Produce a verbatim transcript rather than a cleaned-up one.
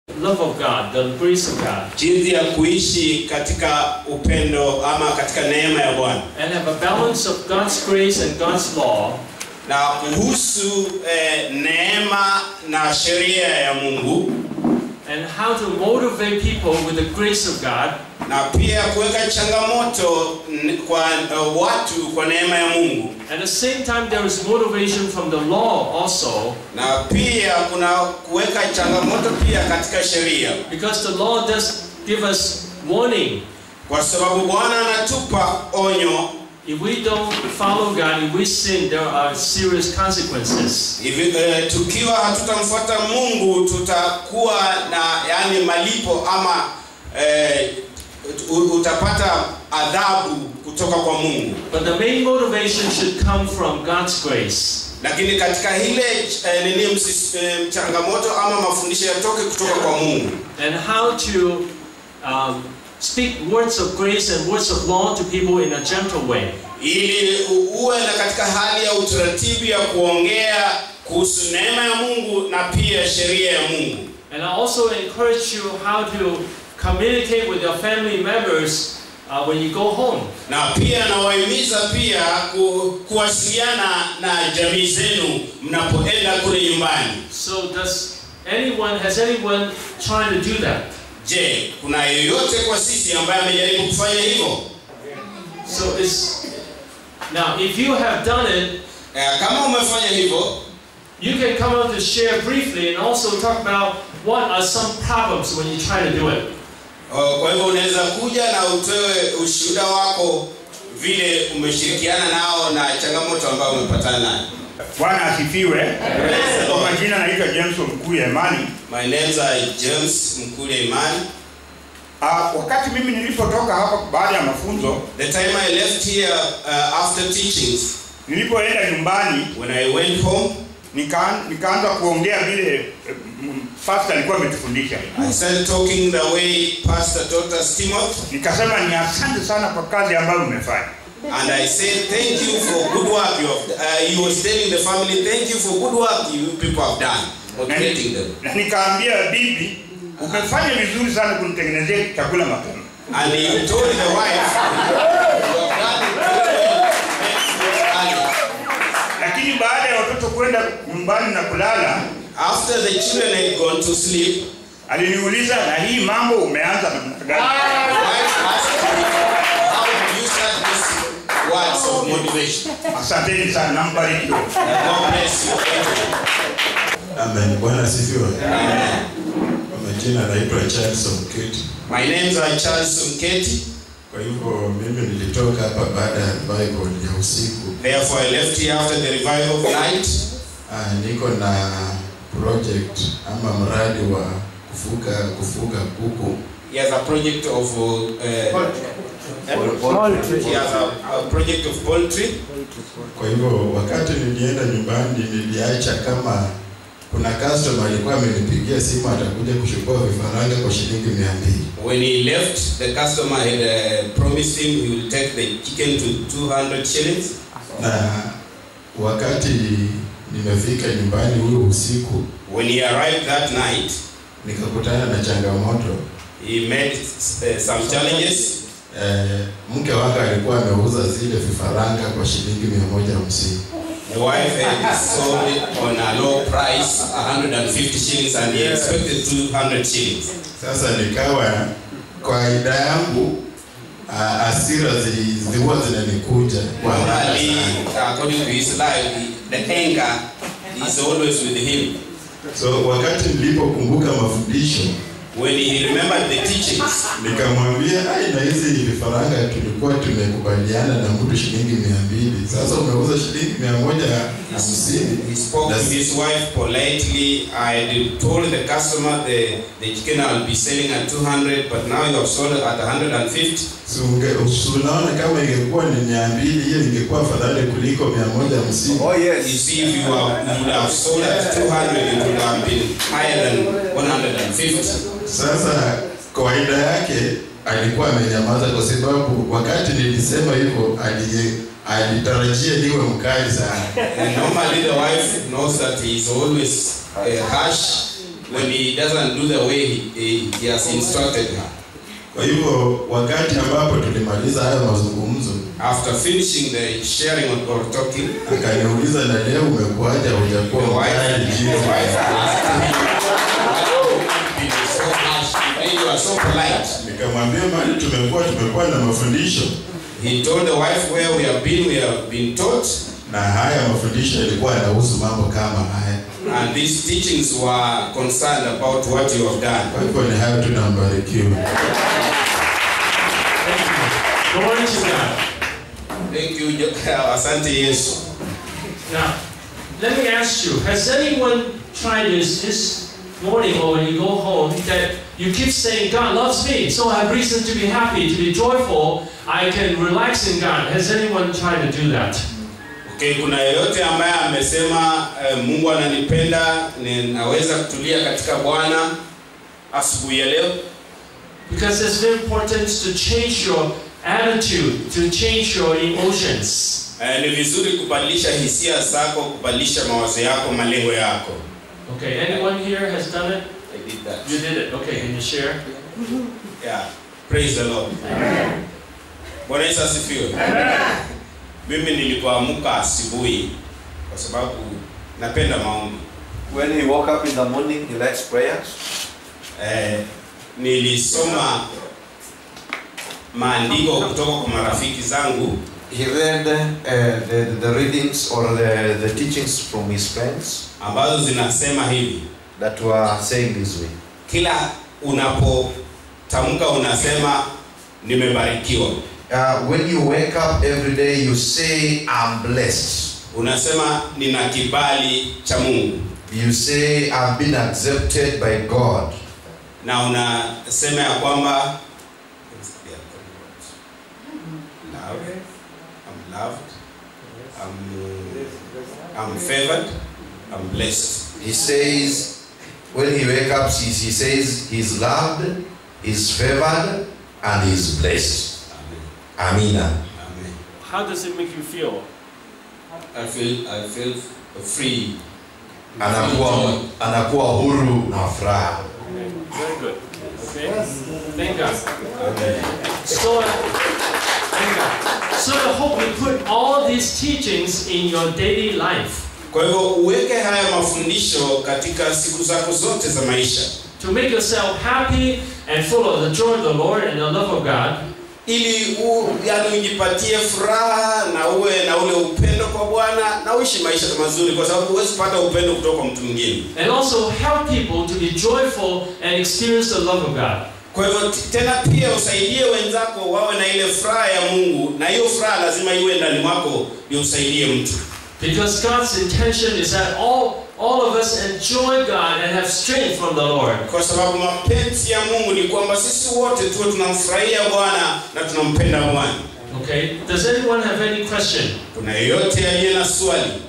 love of God, the grace of God. Jinsi ya kuishi katika upendo ama katika neema ya Bwana. And have a balance of God's grace and God's law. Na kuhusu eh, neema na sheria ya Mungu. And how to motivate people with the grace of God. Na pia kuweka changamoto kwa uh, watu kwa neema ya Mungu. At the same time there is motivation from the law also. Na pia kuna kuweka changamoto pia katika sheria. Because the law does give us warning. Kwa sababu Bwana anatupa onyo. If we don't follow God, if we sin, there are serious consequences. If uh, tukiwa hatutamfuata Mungu tutakuwa na yani malipo ama uh, utapata adhabu kutoka kwa Mungu. But the main motivation should come from God's grace. Lakini katika ile uh, nini changamoto ama mafundisho yatoke kutoka kwa Mungu. And how to um, speak words of grace and words of law to people in a gentle way. Ili uwe na katika hali ya utaratibu ya kuongea kuhusu neema ya Mungu na pia sheria ya Mungu. And I also encourage you how to communicate with your family members uh, when you go home. Na pia nawahimiza pia ku, kuwasiliana na jamii zenu mnapoenda kule nyumbani. So does anyone has anyone trying to do that? Je, kuna yoyote kwa sisi ambaye amejaribu kufanya hivyo? So it's now if you have done it, eh, kama umefanya hivyo, you can come out to share briefly and also talk about what are some problems when you try to do it. Kwa hivyo unaweza kuja na utoe ushuhuda wako vile umeshirikiana nao na changamoto ambayo umepatana nayo. Bwana asifiwe. Kwa majina naitwa James Mkuya Imani. My name's are James Mkuya Imani. Ah, wakati mimi nilipotoka hapa baada ya mafunzo, the time I left here uh, after teachings, nilipoenda nyumbani, when I went home, nika nikaanza kuongea vile pastor alikuwa ametufundisha. I started talking the way Pastor taught us Timothy. Nikasema ni asante sana kwa kazi ambayo umefanya. And I said thank you for good work you have uh, he was telling the family thank you for good work you people have done motivating them. Na nikaambia bibi umefanya vizuri sana kunitengenezea chakula mapema. And he told the wife lakini baada ya watoto kwenda nyumbani na kulala, after the children had gone to sleep, aliniuliza na hii mambo umeanza namna gani? Words of motivation. Asanteni sana, mbariki. God bless you. Amen. Bwana asifiwe. Amen. Kwa majina naitwa Charles Mketi. My names are Charles Mketi. Kwa hivyo mimi nilitoka hapa baada ya revival ya usiku. Therefore I left here after the revival of night. Ah, niko na project ama mradi wa kufuga kufuga kuku. He has a project of uh, Poultry. He has a, a project of poultry. Kwa hivyo wakati nilienda nyumbani niliacha kama kuna customer alikuwa amenipigia simu atakuja kuchukua vifaranga kwa shilingi mia mbili. When he left, the customer had uh, promised him he will take the chicken to two hundred shillings. Na wakati nimefika nyumbani huo usiku, when he arrived that night, nikakutana na changamoto. He met uh, some challenges. Eh, mke wake alikuwa ameuza zile vifaranga kwa shilingi mia moja hamsini. The wife had sold it on a low price, one hundred fifty shillings, and he expected two hundred shillings. Sasa nikawa kwa kaida yangu hasira zilikuwa zinanikuja. According to his life, the anger is always with him. So wakati nilipokumbuka mafundisho, when he remembered the teachings, nikamwambia ai na hizi vifaranga tulikuwa tumekubaliana na mtu shilingi mia mbili. Sasa umeuza shilingi mia moja hamsini. He spoke to his wife politely. I told the customer the the chicken I'll be selling at two hundred, but now you have sold it at one hundred fifty. So unaona kama ingekuwa ni mia mbili hiyo ingekuwa afadhali kuliko mia moja hamsini. Oh yes. You see, if you have, you would have sold at two hundred, it would have been higher than one hundred fifty. Sasa kawaida yake alikuwa amenyamaza kwa sababu wakati nilisema hivyo alitarajia niwe mkali sana. And normally the wife knows that he is always uh, harsh, when he doesn't do the way he, he, he has instructed her. Kwa hivyo wakati ambapo tulimaliza haya mazungumzo, After finishing the sharing or talking, akaniuliza na leo umekuaje hujakuwa mkali jini? So harsh, you are so polite. Nikamwambia mali tumekuwa tumekuwa na mafundisho. He told the wife where we have been, we have been taught. Na haya mafundisho yalikuwa yanahusu mambo kama haya. And these teachings were concerned about what you have done. Kwa hivyo ni hayo tunambarikiwa. Glory to God. Thank you, asante Yesu. Now, let me ask you, has anyone tried this this morning or when you go home that you keep saying, God loves me, so I have reason to be happy, to be joyful, I can relax in God. Has anyone tried to do that? Okay, kuna yeyote ambaye amesema uh, Mungu ananipenda, ninaweza kutulia katika Bwana asubuhi ya leo? Because it's very important to change your attitude, to change your emotions. Uh, ni vizuri kubadilisha hisia zako, kubadilisha mawazo yako, malengo yako. Okay, anyone here has done it? I did that. You did it. Okay, can you share? Yeah. Praise the Lord. Bwana Yesu asifiwe. Mimi nilipoamka asubuhi kwa sababu napenda maombi. When he woke up in the morning, he likes prayers. Eh, nilisoma maandiko kutoka kwa marafiki zangu. He read uh, the, the readings or the, the teachings from his friends ambazo zinasema hivi, that were saying this way. Kila unapotamka unasema nimebarikiwa. Uh, when you wake up every day, you say, I'm blessed. Unasema nina kibali cha Mungu. You say, I've been accepted by God. Na unasema ya kwamba I'm loved, I'm, I'm favored, I'm blessed. He says, when he wakes up, he, he says he's loved, he's favored, and he's blessed. Amen. Amen. How does it make you feel? I feel I feel free. Anakuwa anakuwa huru na furaha. Very good. Okay. Thank God. Okay. So, thank God. So I hope you put all these teachings in your daily life. Kwa hivyo uweke haya mafundisho katika siku zako zote za maisha. To make yourself happy and full of the joy of the Lord and the love of God. Ili u, yani ujipatie furaha na uwe na ule upendo kwa Bwana na uishi maisha mazuri, kwa sababu huwezi kupata upendo kutoka kwa mtu mwingine. And also help people to be joyful and experience the love of God. Kwa hivyo tena pia usaidie wenzako wawe na ile furaha ya Mungu, na hiyo furaha lazima iwe ndani mwako ndio usaidie mtu. Because God's intention is that all all of us enjoy God and have strength from the Lord. Kwa sababu mapenzi ya Mungu ni kwamba sisi wote tuwe tunamfurahia Bwana na tunampenda Bwana. Okay? Does anyone have any question? Kuna yeyote aliye na swali?